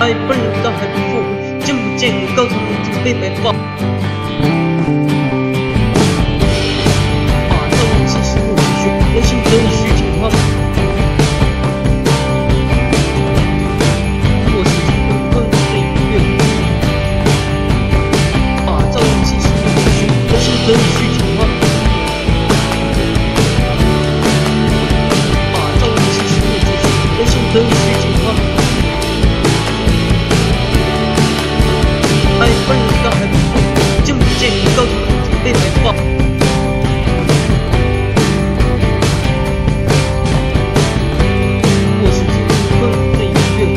爱本人的很富，见不见高层已经被白发。把这武器是我继续，人性真虚情话。我是金棍的音乐。把这武器是我继续，人性真虚情话。把这武器是我继续，人性真虚情话。 爱本人的很富，见不见高层已经被白发。我是金棍的音乐。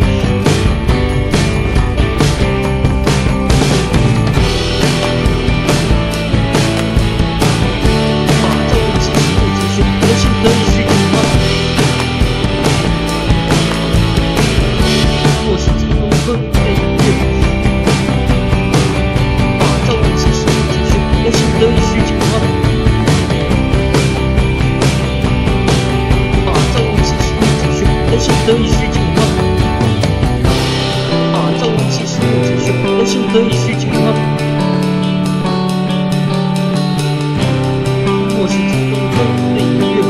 把这武器是我继续，人性真虚情话。我是金棍的音乐。 人性真虚情话。把这武器是我继续，人性真虚情话。把这武器是我继续，人性真虚情话。我是金棍的音乐。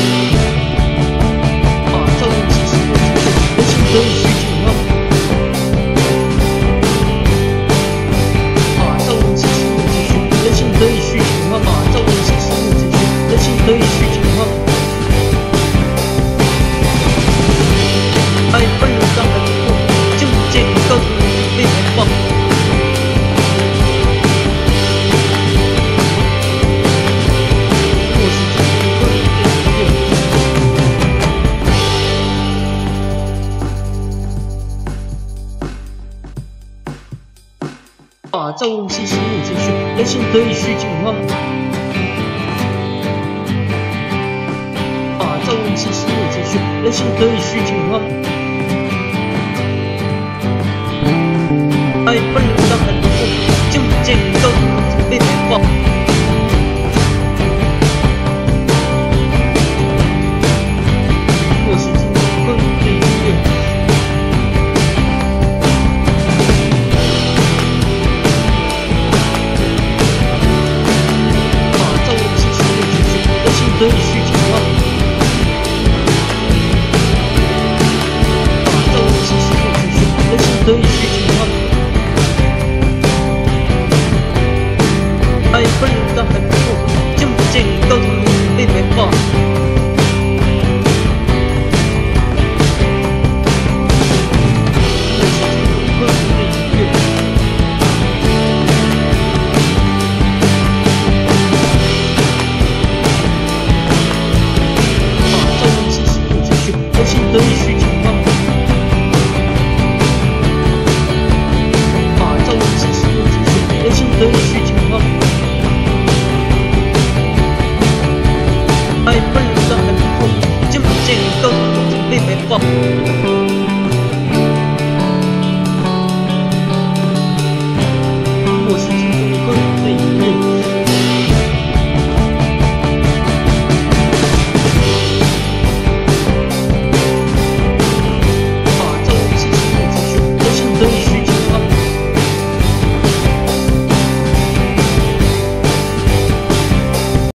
把这武器是我继续，人性真虚情话。 真虚情话，把这武器是我继续，人性真虚情话。爱本人的很富，见不见高层已经被白发。我是金棍的音乐。把这武器是我继续。 人性真虚情话。把这武器是我继续，人性真虚情话。爱本人的很富，见不见高层已经被白发。我是金棍的音乐。 真虚情话。把这武器是我继续，人性真虚。